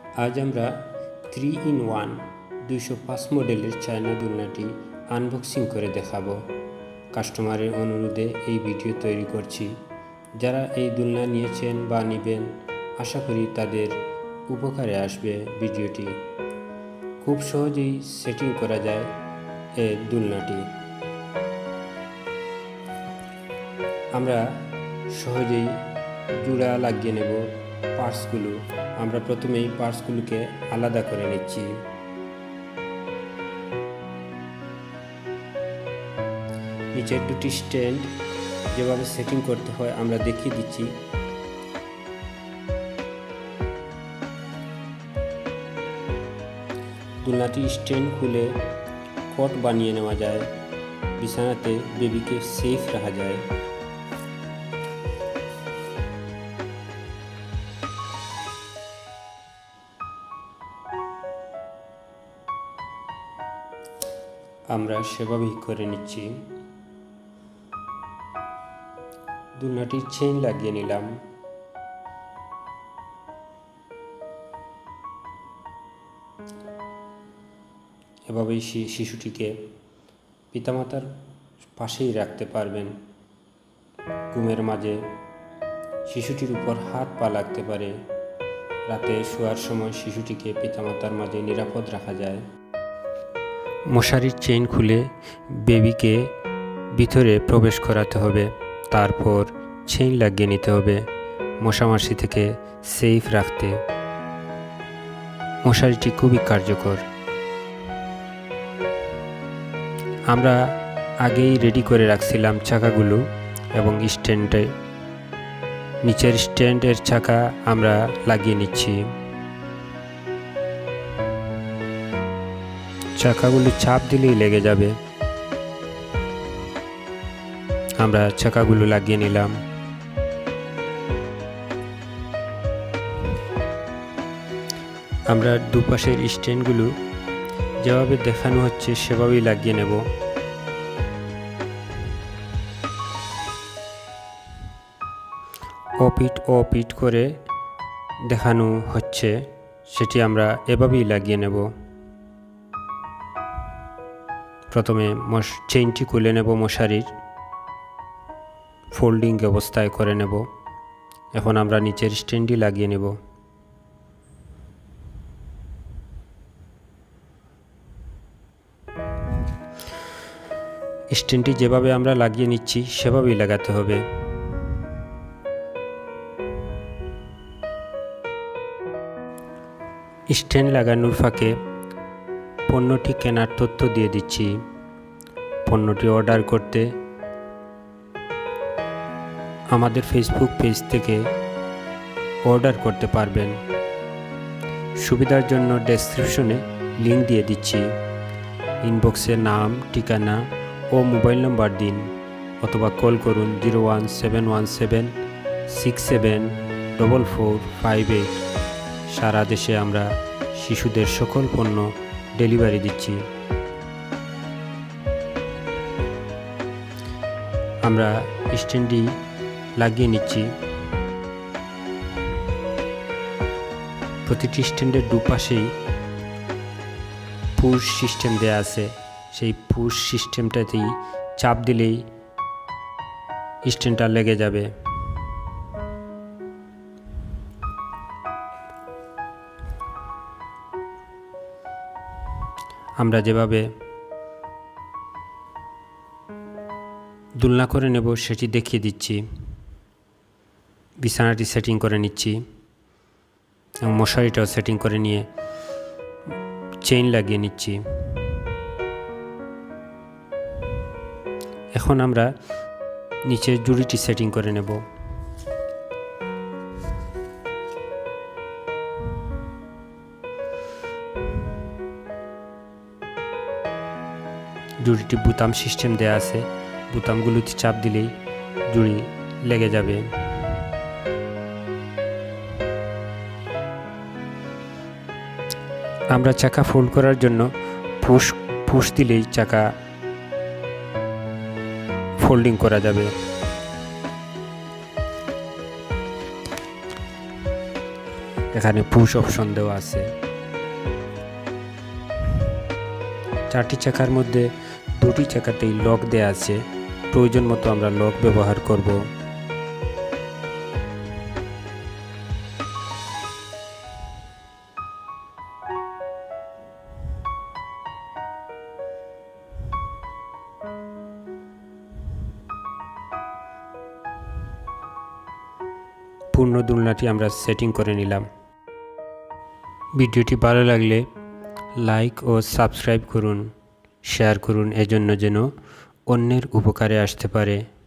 আজ আমরা 3-in-1 205 মডেলের চায়না দোলনাটি আনবক্সিং করে দেখাবো। কাস্টমারের অনুরোধে এই ভিডিও তৈরি করছি। যারা এই দোলনা নিয়েছেন বা নেবেন, আশা করি তাদের উপকারে আসবে ভিডিওটি। খুব সহজেই সেটিং করা যায় এই দোলনাটি। আমরা সহজেই জোড়া লাগিয়ে নেব পার্টসগুলো। আমরা প্রথমেই পার্টসগুলোকে আলাদা করে নিচ্ছি। নিচের দুটি স্ট্যান্ড যেভাবে সেটিং করতে হয় আমরা দেখিয়ে দিচ্ছি। দোলনাটি স্ট্যান্ড খুলে কট বানিয়ে নেওয়া যায়, বিছানাতে বেবিকে সেফ রাখা যায়। আমরা সেভাবেই করে নিচ্ছি। দোলনাটির চেইন লাগিয়ে নিলাম। এভাবেই শিশুটিকে পিতামাতার পাশেই রাখতে পারবেন। ঘুমের মাঝে শিশুটির উপর হাত পা লাগতে পারে। রাতে শোয়ার সময় শিশুটিকে পিতামাতার মাঝে নিরাপদ রাখা যায়। মশারির চেইন খুলে বেবিকে ভিতরে প্রবেশ করাতে হবে। তারপর চেইন লাগিয়ে নিতে হবে মশামাছি থেকে সেফ রাখতে। মশারিটি খুবই কার্যকর। আমরা আগেই রেডি করে রাখছিলাম চাকাগুলো এবং স্ট্যান্ডে। নিচের স্ট্যান্ডের চাকা আমরা লাগিয়ে নিচ্ছি। চাকাগুলো চাপ দিলেই লেগে যাবে। আমরা চাকাগুলো লাগিয়ে নিলাম। আমরা দুপাশের স্ট্যান্ডগুলো যেভাবে দেখানো হচ্ছে সেভাবেই লাগিয়ে নেব। অপিট করে দেখানো হচ্ছে, সেটি আমরা এভাবেই লাগিয়ে নেব। প্রথমে চেইনটি খুলে নেব, মশারির ফোল্ডিং অবস্থায় করে নেব। এখন আমরা নিচের স্ট্যান্ডটি লাগিয়ে নেব। স্ট্যান্ডটি যেভাবে আমরা লাগিয়ে নিচ্ছি সেভাবেই লাগাতে হবে। স্ট্যান্ড লাগানোর ফাঁকে পণ্যটি কেনার তথ্য দিয়ে দিচ্ছি। পণ্যটি অর্ডার করতে আমাদের ফেসবুক পেজ থেকে অর্ডার করতে পারবেন। সুবিধার জন্য ডেসক্রিপশনে লিঙ্ক দিয়ে দিচ্ছি। ইনবক্সে নাম, ঠিকানা ও মোবাইল নম্বর দিন অথবা কল করুন 01717674458। সারা দেশে আমরা শিশুদের সকল পণ্য ডেলিভারি দিচ্ছি। আমরা স্ট্যান্ডটি লাগিয়ে নিচ্ছি। প্রতিটি স্ট্যান্ডের দুপাশেই পুশ সিস্টেম দেয়া আছে। সেই পুশ সিস্টেমটাতেই চাপ দিলেই স্ট্যান্ডটা লেগে যাবে। আমরা যেভাবে দোলনা করে নেব সেটি দেখিয়ে দিচ্ছি। বিছানাটি সেটিং করে নিচ্ছি এবং মশারিটাও সেটিং করে নিয়ে চেইন লাগিয়ে নিচ্ছি। এখন আমরা নিচের জুড়িটি সেটিং করে নেব। জুড়িটি বোতাম সিস্টেম দেয়া আছে। বোতামগুলোতে চাপ দিলেই জুড়ি লেগে যাবে। আমরা চাকা ফোল্ড করার জন্য পুশ দিলেই চাকা ফোল্ডিং করা যাবে। এখানে পুশ অপশন দেওয়া আছে। 4টি চাকার মধ্যে 2টি চাকাতেই লক দেওয়া আছে, প্রয়োজন মতো আমরা লক ব্যবহার করব। পূর্ণ দোলনাটি আমরা সেটিং করে নিলাম। ভিডিওটি ভালো লাগলে লাইক ও সাবস্ক্রাইব করুন, শেয়ার করুন, এজন্য যেন অন্যের উপকারে আসতে পারে।